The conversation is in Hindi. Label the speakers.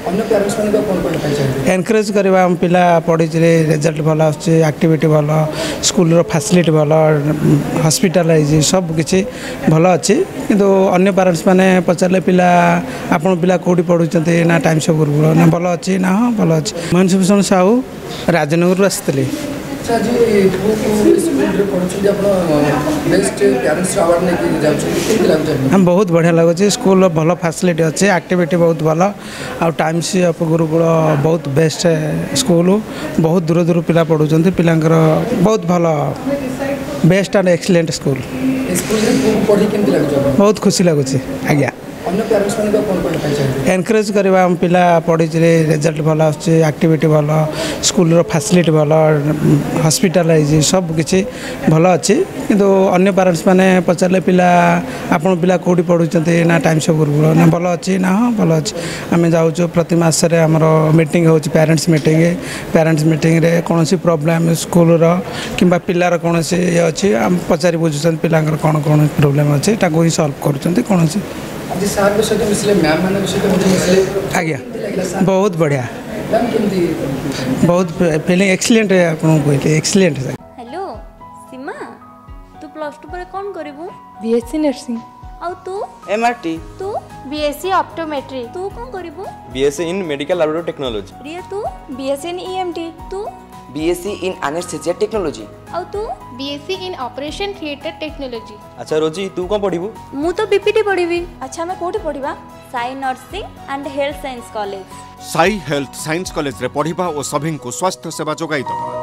Speaker 1: अन्य पेरेंट्स मान कौन कहना चाहिए?
Speaker 2: एनकरेज करवा हम पिला पढ़ी रिजल्ट भल आक्टिविटी भल स्कूल फैसिलिटी भल हॉस्पिटलाइज सब किसी भल अच्छी किंतु अन्य पेरेंट्स माने पचारे पिला आपण पिला कौटी पढ़ुं ना टाइम सब गुरुकुल ना भल अच्छी ना हाँ भल अच्छी महेश भूषण साहू राजनगर आसते हम बहुत बढ़िया लगुच स्कूल भल फैसिलिटी अच्छे एक्टिविटी बहुत भल आ टाइम्स ऑफ गुरुकुल बहुत बेस्ट स्कूल बहुत दूर दूर पिला पढ़ुं पिलांकर बहुत भल बेस्ट एंड एक्सीलेंट स्कूल बहुत खुशी लगुच आज्ञा एनकरेज करवा हम पिला पढ़ी रिजल्ट भल आक्टिविटी भल स्कूल फैसिलिटी भल हॉस्पिटलाइज सब किसी भल अच्छी किंतु अन्य पेरेंट्स माने पचारे पिला आपण पिला कौटी पढ़ुं ना टाइम सब गुरुकुल ना भल अच्छी ना हाँ भल अच्छी आम जाऊँ प्रति मसरे आमर मीटिंग हो पेरेंट्स मीटिंग रे कौन प्रोब्लेम स्कूल कि पिलार कौन ये अच्छी आम पचारि बुझुं पिला कौन कौन प्रोब्लेम अच्छे ही सल्व कौन आज्ञा बहुत बढ़िया बहुत फीलिंग एक्सीलेंट आपको कहते एक्सीलेंट।
Speaker 3: हेलो सीमा तू प्लस टू पर कौन करिवु?
Speaker 4: BSc nursing.
Speaker 3: और तू?
Speaker 5: एमआरटी।
Speaker 3: तू?
Speaker 4: BSc optometry.
Speaker 3: तू कौन करिवु?
Speaker 5: BSc in medical laboratory technology.
Speaker 3: Riya तू?
Speaker 4: BSc in EMT.
Speaker 3: तू?
Speaker 5: BSc in anaesthesia technology.
Speaker 3: और तू?
Speaker 4: BSc in operation theatre technology.
Speaker 5: अच्छा रोजी तू कौन पढ़िबू?
Speaker 3: मु तो बीपीटी पढ़िबी।
Speaker 4: अच्छा मैं कोठी पढ़िबा?
Speaker 3: Sai nursing and health science college.
Speaker 6: Sai health science college रे पढ़िबा और सभी को स्वास्थ्य सेवा जोगाई दबा।